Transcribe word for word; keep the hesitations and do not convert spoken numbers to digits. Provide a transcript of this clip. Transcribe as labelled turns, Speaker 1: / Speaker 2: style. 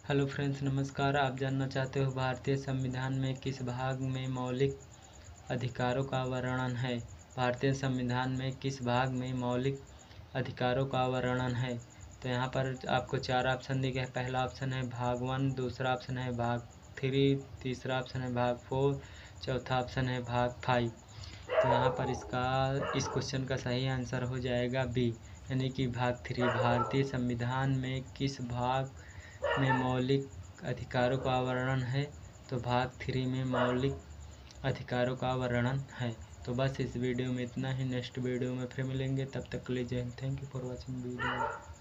Speaker 1: Hello friends, नमस्कार। आप जानना चाहते हो भारतीय संविधान में किस भाग में मौलिक अधिकारों का वर्णन है। भारतीय संविधान में किस भाग में मौलिक अधिकारों का वर्णन है। तो यहाँ पर आपको चार ऑप्शन दिए गए। पहला ऑप्शन है भाग वन, दूसरा ऑप्शन है भाग थ्री, तीसरा ऑप्शन है भाग फोर, चौथा ऑप्शन है भाग फाइव। तो यहाँ पर इसका इस क्वेश्चन का सही आंसर हो जाएगा बी, यानी कि भाग थ्री। भारतीय संविधान में किस भाग में मौलिक अधिकारों का वर्णन है। तो भाग थ्री में मौलिक अधिकारों का वर्णन है। तो बस इस वीडियो में इतना ही। नेक्स्ट वीडियो में फिर मिलेंगे, तब तक के लिए जय हिंद। Thank you for watching video.